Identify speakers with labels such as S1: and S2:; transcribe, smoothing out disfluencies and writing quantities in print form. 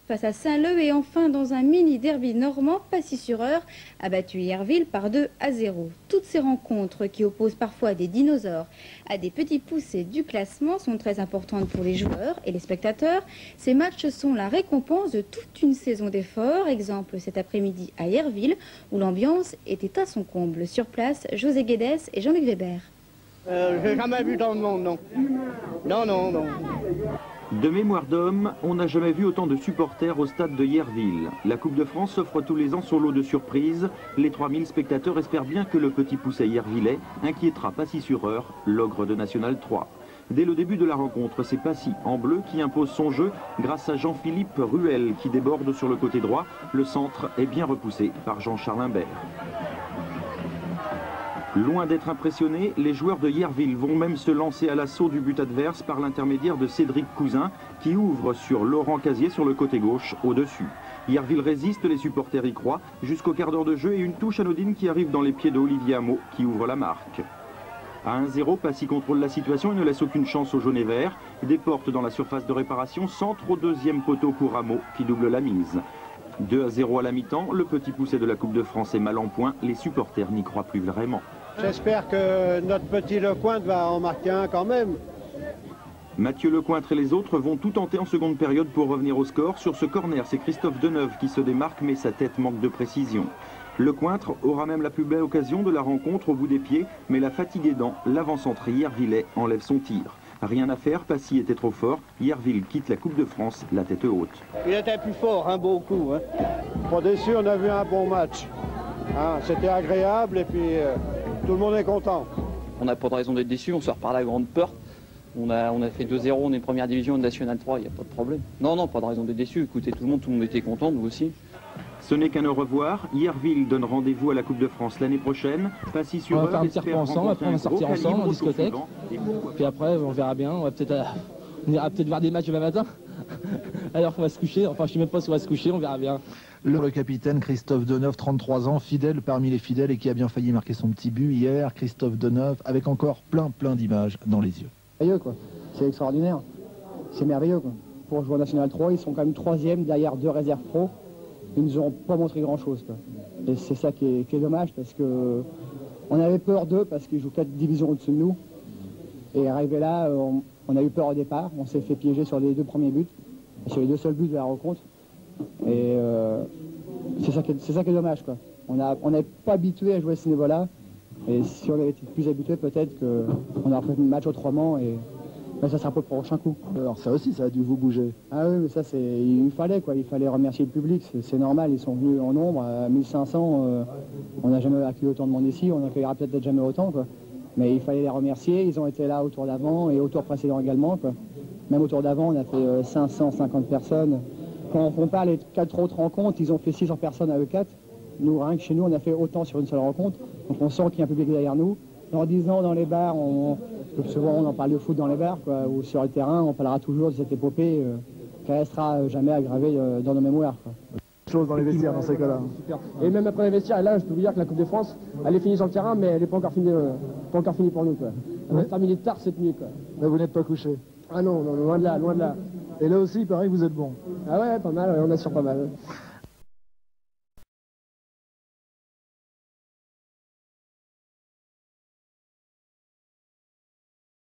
S1: face à Saint-Leu et enfin dans un mini derby normand, Passy-sur-Eure a battu Yerville par 2-0. Toutes ces rencontres qui opposent parfois des dinosaures à des petits poussés du classement sont très importantes pour les joueurs et les spectateurs. Ces matchs sont la récompense de toute une saison d'efforts. Exemple cet après-midi à Yerville où l'ambiance était à son comble. Sur place, José Guédès et Jean-Luc Weber.
S2: J'ai jamais vu dans le monde, non. Non.
S3: De mémoire d'homme, on n'a jamais vu autant de supporters au stade de Yerville. La Coupe de France offre tous les ans son lot de surprises. Les 3000 spectateurs espèrent bien que le petit pousset yervillais inquiétera Passy-sur-Eure, l'ogre de National 3. Dès le début de la rencontre, c'est Passy en bleu qui impose son jeu grâce à Jean-Philippe Ruel qui déborde sur le côté droit. Le centre est bien repoussé par Jean-Charles Imbert. Loin d'être impressionnés, les joueurs de Yerville vont même se lancer à l'assaut du but adverse par l'intermédiaire de Cédric Cousin qui ouvre sur Laurent Casier sur le côté gauche au-dessus. Yerville résiste, les supporters y croient, jusqu'au quart d'heure de jeu et une touche anodine qui arrive dans les pieds de Olivier Hameau qui ouvre la marque. À 1-0, Passy contrôle la situation et ne laisse aucune chance aux jaunes et verts. Des portes dans la surface de réparation, centre au deuxième poteau pour Hameau qui double la mise. 2-0 à la mi-temps, le petit pousset de la Coupe de France est mal en point, les supporters n'y croient plus vraiment.
S2: J'espère que notre petit Lecointre va en marquer un quand même.
S3: Mathieu Lecointre et les autres vont tout tenter en seconde période pour revenir au score. Sur ce corner, c'est Christophe Deneuve qui se démarque, mais sa tête manque de précision. Lecointre aura même la plus belle occasion de la rencontre au bout des pieds, mais la fatigue aidant, l'avant-centre yervillais enlève son tir. Rien à faire, Passy était trop fort. Yerville quitte la Coupe de France, la tête haute.
S2: Il était plus fort, beaucoup. Pas déçu, on a vu un bon match. C'était agréable et puis tout le monde est content.
S4: On n'a pas de raison d'être déçu, on sort par la grande porte. On a fait 2-0, on est première division de National 3, il n'y a pas de problème. Non, pas de raison d'être déçu. Écoutez, tout le monde était content, nous aussi.
S3: Ce n'est qu'un au revoir. Yerville donne rendez-vous à la Coupe de France l'année prochaine. Passy-sur-Eure,
S5: on va faire un petit repas ensemble, après on va sortir ensemble en discothèque. Puis après on verra bien, on ira peut-être voir des matchs demain matin. Alors qu'on va se coucher, enfin je sais même pas si on va se coucher, on verra bien.
S6: Le capitaine Christophe Deneuve, 33 ans, fidèle parmi les fidèles et qui a bien failli marquer son petit but hier. Christophe Deneuve avec encore plein d'images dans les yeux.
S7: Merveilleux quoi, c'est extraordinaire, c'est merveilleux quoi. Pour jouer en National 3, ils sont quand même 3e derrière 2 réserves pro. Ils nous ont pas montré grand chose quoi. Et c'est ça qui est dommage parce que on avait peur d'eux parce qu'ils jouent 4 divisions au-dessus de nous. Et arrivé là, on a eu peur au départ, on s'est fait piéger sur les 2 premiers buts, sur les 2 seuls buts de la rencontre. Et c'est ça qui est dommage quoi. On n'est pas habitué à jouer à ce niveau-là. Et si on avait été plus habitué, peut-être qu'on aurait fait le match autrement et ça sera pour le prochain coup.
S6: Alors ça aussi, ça a dû vous bouger.
S7: Ah oui, mais ça il fallait quoi. Il fallait remercier le public. C'est normal. Ils sont venus en nombre à 1500. On n'a jamais accueilli autant de monde ici. On n'accueillera peut-être jamais autant quoi. Mais il fallait les remercier. Ils ont été là au tour d'avant et au tour précédent également quoi. Même au tour d'avant, on a fait 550 personnes. Quand on compare les 4 autres rencontres, ils ont fait 600 personnes à eux 4. Nous, rien que chez nous, on a fait autant sur une seule rencontre. Donc on sent qu'il y a un public derrière nous. Dans 10 ans, dans les bars, souvent on en parle de foot dans les bars, quoi, ou sur le terrain, on parlera toujours de cette épopée qui restera jamais aggravée dans nos mémoires. Quoi.
S6: Chose dans les vestiaires dans ces cas-là.
S5: Et même après les vestiaires, là je peux vous dire que la Coupe de France, elle est finie sur le terrain, mais elle n'est pas encore finie pour nous. Quoi. Elle va se terminer tard cette nuit. Quoi.
S6: Mais vous n'êtes pas couché.
S5: Ah non, loin de là.
S6: Et là aussi, il paraît que vous êtes bon.
S5: Ah ouais, pas mal, on assure pas mal.